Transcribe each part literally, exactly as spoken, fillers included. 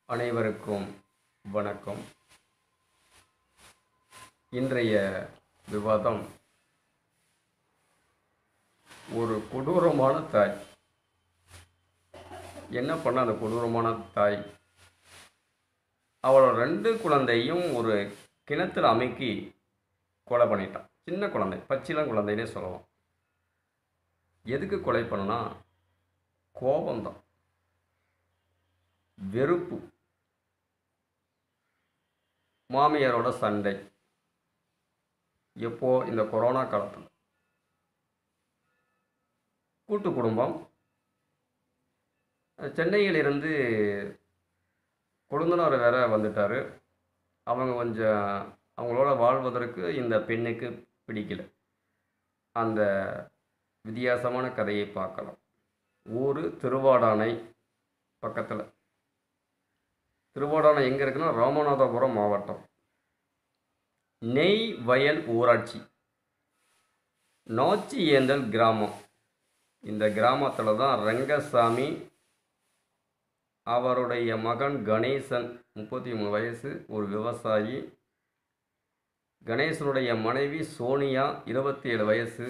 அனைவருக்கும் வணக்கம். இன்றைய விவாதம் ஒரு கொடூரமான தாய். என்ன பண்ண அந்த கொடூரமான தாய்? அவளோட ரெண்டு குழந்தையும் ஒரு கிணத்துல அமுக்கி கொலை பண்ணிட்டான். சின்ன குழந்தை, பச்சிளம் குழந்தைனே சொல்லலாம். எதுக்கு கொலை பண்ணனா? கோபம்தான், வெறுப்பு, மாமியாரோட சண்டை. எப்போ? இந்த கொரோனா காலத்தில். கூட்டு குடும்பம். சென்னையிலிருந்து கொழுந்தனார் வேற வந்துட்டார். அவங்க கொஞ்சம் அவங்களோட வாழ்வதற்கு இந்த பெண்ணுக்கு பிடிக்கல. அந்த வித்தியாசமான கதையை பார்க்கலாம். ஊர் திருவாடானை பக்கத்தில். திருவாடானை எங்கே இருக்குன்னா ராமநாதபுரம் மாவட்டம், நெய் வயல் ஊராட்சி, நாச்சி ஏந்தல் கிராமம். இந்த கிராமத்தில் தான் ரங்கசாமி, அவருடைய மகன் கணேசன், முப்பத்தி மூணு வயசு, ஒரு விவசாயி. கணேசனுடைய மனைவி சோனியா, இருபத்தி ஏழு வயசு.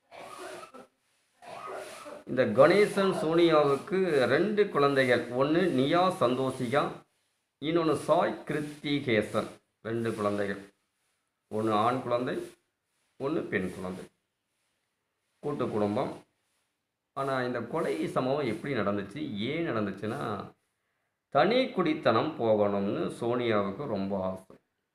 இந்த கணேசன் சோனியாவுக்கு ரெண்டு குழந்தைகள். ஒன்று நியா சந்தோஷிகா, இன்னொன்று சாய் கிருத்திகேசன். ரெண்டு குழந்தைகள். ஒன்று ஆண் குழந்தை, ஒன்று பெண் குழந்தை. கூட்டு குடும்பம். ஆனால் இந்த கொலை சம்பவம் எப்படி நடந்துச்சு, ஏன் நடந்துச்சுன்னா, தனி குடித்தனம் போகணும்னு சோனியாவுக்கு ரொம்ப ஆசை.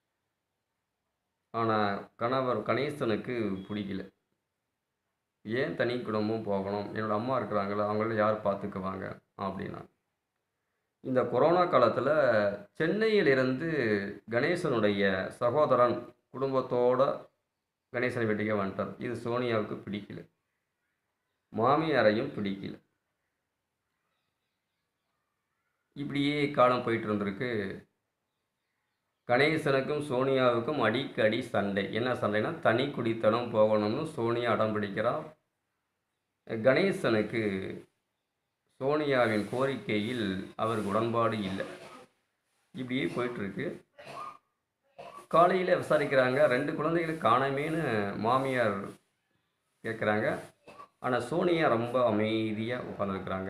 ஆனால் கணவர் கணேசனுக்கு பிடிக்கல. ஏன் தனி குடும்பம் போகணும், என்னோடய அம்மா இருக்கிறாங்களே, அவங்கள யார் பார்த்துக்குவாங்க அப்படின்னா. இந்த கொரோனா காலத்தில் சென்னையிலிருந்து கணேசனுடைய சகோதரன் குடும்பத்தோட கணேசனை வீட்டுக்கே வந்துட்டார். இது சோனியாவுக்கு பிடிக்கல, மாமியாரையும் பிடிக்கல. இப்படியே காலம் போயிட்டு இருந்திருக்கு. கணேசனுக்கும் சோனியாவுக்கும் அடிக்கடி சண்டை. என்ன சண்டைனா, தனி குடித்தனம் போகணும்னு சோனியா அடம் பிடிக்கிறார். கணேசனுக்கு சோனியாவின் கோரிக்கையில் அவருக்கு உடன்பாடு இல்லை. இப்படியே போயிட்டுருக்கு. காலையில் விசாரிக்கிறாங்க, ரெண்டு குழந்தைகளை காணமேன்னு மாமியார் கேட்குறாங்க. ஆனால் சோனியா ரொம்ப அமைதியாக உட்காந்துருக்குறாங்க.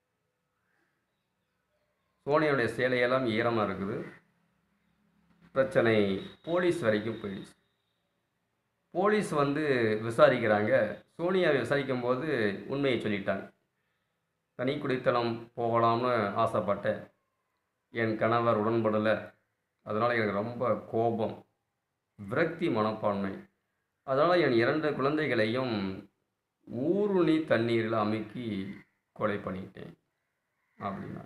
சோனியாவுடைய சேலையெல்லாம் ஈரமாக இருக்குது. பிரச்சனை போலீஸ் வரைக்கும் போயிடுச்சு. போலீஸ் வந்து விசாரிக்கிறாங்க. சோனியாவை விசாரிக்கும் போது உண்மையை சொல்லிட்டாங்க. தனி குடித்தனம் போகலாம்னு ஆசைப்பட்டேன், என் கணவர் உடன்படலை, அதனால் எனக்கு ரொம்ப கோபம், விரக்தி மனப்பான்மை, அதனால் என் இரண்டு குழந்தைகளையும் ஊருணி தண்ணீரில் அமுக்கி கொலை பண்ணிட்டேன் அப்படின்னா.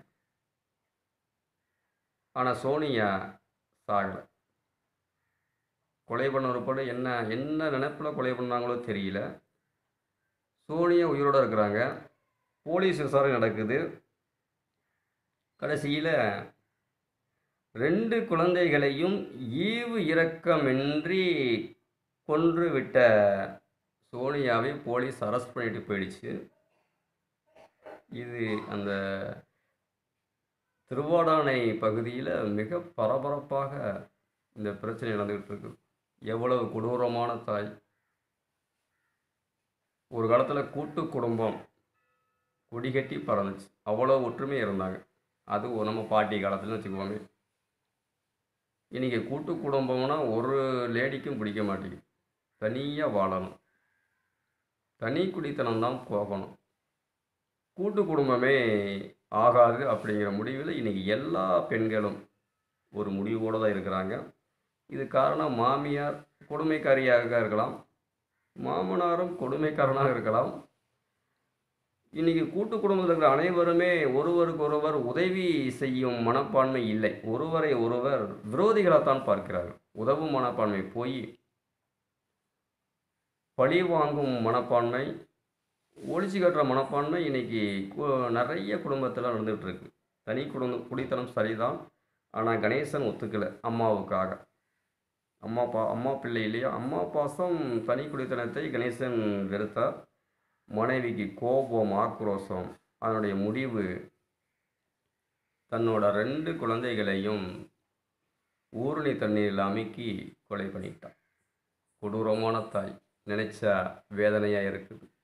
ஆனால் சோனியா சாகலை. கொலை பண்ண உட்பட என்ன என்ன நினைப்பில் கொலை பண்ணாங்களோ தெரியல. சோனியா உயிரோடு இருக்கிறாங்க. போலீஸ் விசாரணை நடக்குது. கடைசியில் ரெண்டு குழந்தைகளையும் ஈவு இரக்கமின்றி கொன்று விட்ட சோனியாவை போலீஸ் அரெஸ்ட் பண்ணிட்டு போயிடுச்சு. இது அந்த திருவாடானை பகுதியில் மிக பரபரப்பாக இந்த பிரச்சனை நடந்துகிட்டு இருக்கு. எவ்வளவு கொடூரமான தாய். ஒரு காலத்தில் கூட்டு குடும்பம் கொடிகட்டி பறந்துச்சு, அவ்வளோ ஒற்றுமை இருந்தாங்க. அது நம்ம பாட்டி காலத்துலன்னு வச்சுக்குவோமே. இன்றைக்கி கூட்டு குடும்பம்னா ஒரு லேடிக்கும் பிடிக்க மாட்டேங்குது. தனியாக வாழணும், தனி குடித்தனம் தான் போகணும், கூட்டு குடும்பமே ஆகாது அப்படிங்கிற முடிவில் இன்றைக்கி எல்லா பெண்களும் ஒரு முடிவோடு தான் இருக்கிறாங்க. இது காரணம் மாமியார் கொடுமைக்காரியாக இருக்கலாம், மாமனாரும் கொடுமைக்காரனாக இருக்கலாம். இன்றைக்கி கூட்டு குடும்பத்தில் இருக்கிற அனைவருமே ஒருவருக்கு ஒருவர் உதவி செய்யும் மனப்பான்மை இல்லை. ஒருவரை ஒருவர் விரோதிகளாகத்தான் பார்க்கிறார்கள். உதவும் மனப்பான்மை போய் பழி வாங்கும் மனப்பான்மை, ஒழிச்சு கட்டுற மனப்பான்மை இன்றைக்கி நிறைய குடும்பத்தில் நடந்துகிட்டு இருக்கு. தனி குடும்ப குடித்தனம் சரிதான், ஆனால் கணேசன் ஒத்துக்கலை. அம்மாவுக்காக, அம்மா பா அம்மா பிள்ளை இல்லையா, அம்மா பாசம். தனி குடித்தனத்தை கணேசன் வெறுத்தார். மனைவிக்கு கோபம், ஆக்ரோஷம். அதனுடைய முடிவு தன்னோட ரெண்டு குழந்தைகளையும் ஊருணி தண்ணீரில் அமுக்கி கொலை பண்ணிட்டான். கொடூரமான தாய். நினைச்சா வேதனையாக இருக்குது.